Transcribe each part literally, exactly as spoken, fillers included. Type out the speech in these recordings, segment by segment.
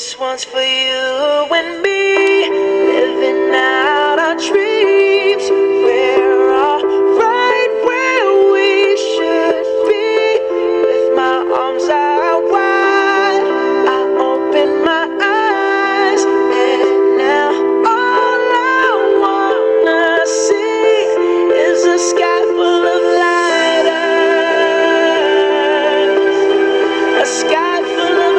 This one's for you and me, living out our dreams. We're all right where we should be. With my arms out wide, I open my eyes, and now all I wanna see is a sky full of lighters, a sky full of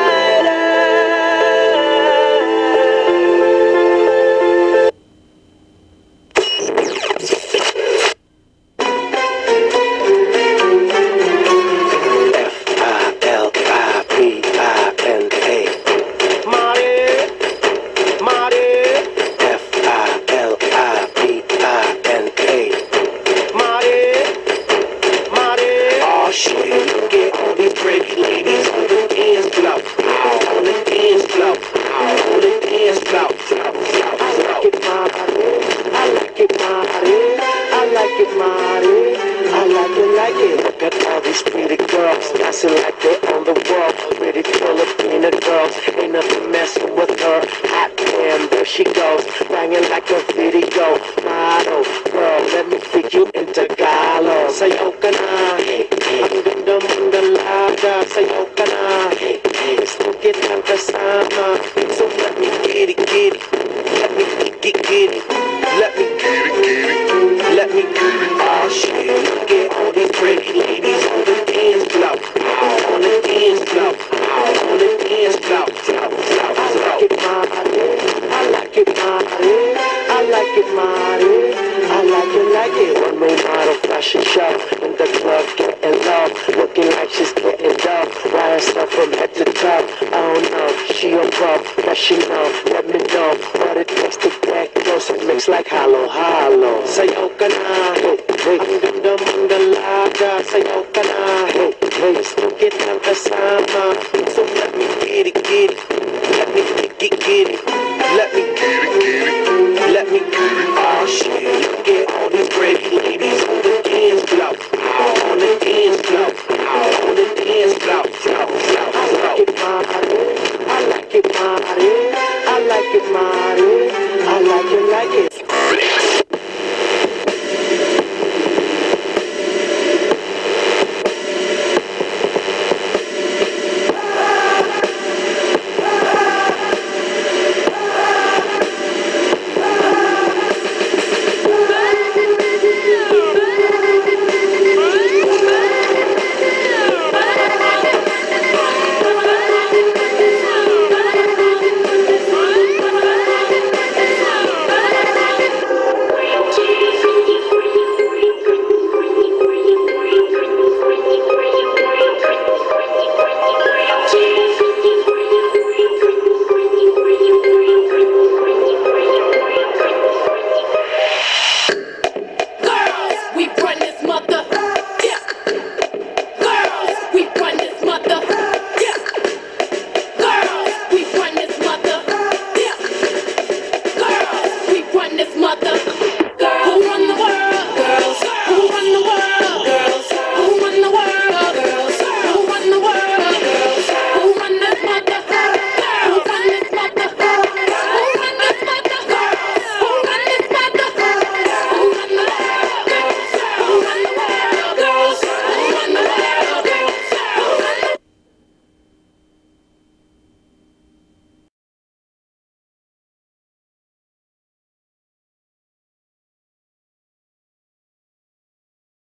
like they're on the wall, pretty Filipina girls, ain't nothing messing with her. Hot damn, there she goes, banging like a video model. Girl, let me freak you in Tagalog. Sayaw ka na, ang ganda mong dalaga. Sayaw ka na, gusto kitang kasama. So let me get it, get it, let me get it, get it, let me get it, get it, let me get it. Oh shit, look at all these pretty ladies on the dance floor. On the dance floor, on the dance floor. I like it, Marty. I like it, Marty. I like it, Marty. I like it, like it. One more model fashion show in the club, getting low, looking like she's getting dope. Wiring stuff from head to toe. I don't know, she a pro, but she know. Let me know what it takes to get close. It mix like hollow, hollow. Sayaw ka na, hey, hey. Ang ganda mong dalaga. Sayaw ka na, hey, hey. Gusto kitang kasama. So let me get it, get it. Let me get it, get it.